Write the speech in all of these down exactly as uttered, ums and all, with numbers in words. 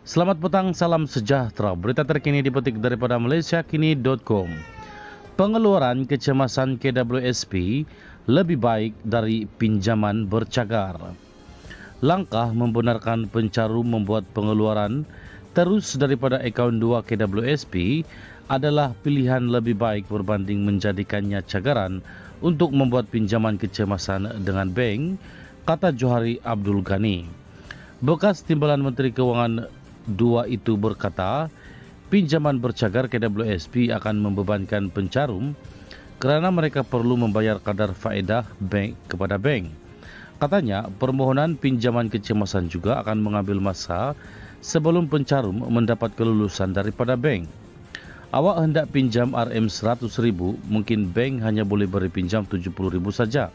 Selamat petang, salam sejahtera. Berita terkini dipetik daripada malaysia kini dot com. Pengeluaran kecemasan K W S P lebih baik dari pinjaman bercagar. Langkah membenarkan pencarum membuat pengeluaran terus daripada akaun dua K W S P adalah pilihan lebih baik berbanding menjadikannya cagaran untuk membuat pinjaman kecemasan dengan bank, kata Johari Abdul Ghani. Bekas Timbalan Menteri Kewangan dua itu berkata, pinjaman bercagar K W S P akan membebankan pencarum kerana mereka perlu membayar kadar faedah bank kepada bank. Katanya, permohonan pinjaman kecemasan juga akan mengambil masa sebelum pencarum mendapat kelulusan daripada bank. Awak hendak pinjam R M seratus ribu, mungkin bank hanya boleh beri pinjam tujuh puluh ribu saja.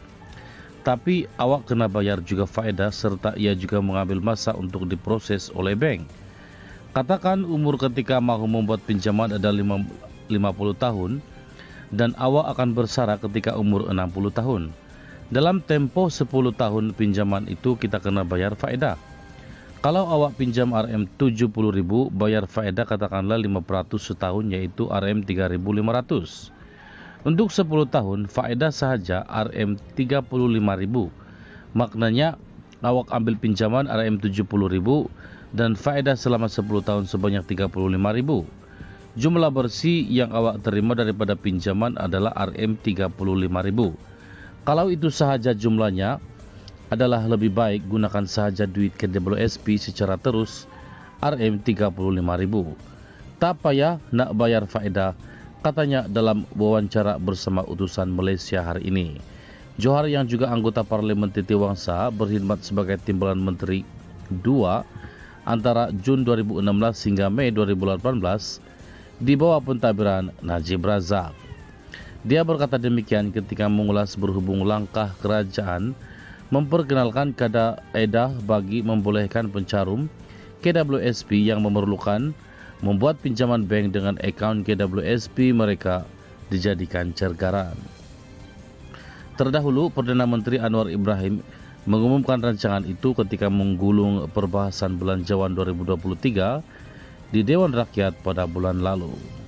Tapi awak kena bayar juga faedah serta ia juga mengambil masa untuk diproses oleh bank. Katakan umur ketika mahu membuat pinjaman adalah lima puluh tahun dan awak akan bersara ketika umur enam puluh tahun. Dalam tempoh sepuluh tahun pinjaman itu kita kena bayar faedah. Kalau awak pinjam R M tujuh puluh ribu, bayar faedah katakanlah lima peratus setahun iaitu R M tiga ribu lima ratus. Untuk sepuluh tahun, faedah sahaja R M tiga puluh lima ribu. Maknanya, awak ambil pinjaman R M tujuh puluh ribu dan faedah selama sepuluh tahun sebanyak tiga puluh lima ribu. Jumlah bersih yang awak terima daripada pinjaman adalah R M tiga puluh lima ribu. Kalau itu sahaja jumlahnya, adalah lebih baik gunakan sahaja duit K W S P secara terus R M tiga puluh lima ribu. Tak payah nak bayar faedah, katanya dalam wawancara bersama utusan Malaysia hari ini. Johari yang juga anggota Parlimen Titi Wangsa berkhidmat sebagai Timbalan Menteri dua antara Jun dua ribu enam belas hingga Mei dua ribu lapan belas di bawah pentadbiran Najib Razak. Dia berkata demikian ketika mengulas berhubung langkah kerajaan memperkenalkan kaedah bagi membolehkan pencarum K W S P yang memerlukan membuat pinjaman bank dengan akaun K W S P mereka dijadikan cagaran. Terdahulu, Perdana Menteri Anwar Ibrahim mengumumkan rancangan itu ketika menggulung perbahasan belanjawan dua ribu dua puluh tiga di Dewan Rakyat pada bulan lalu.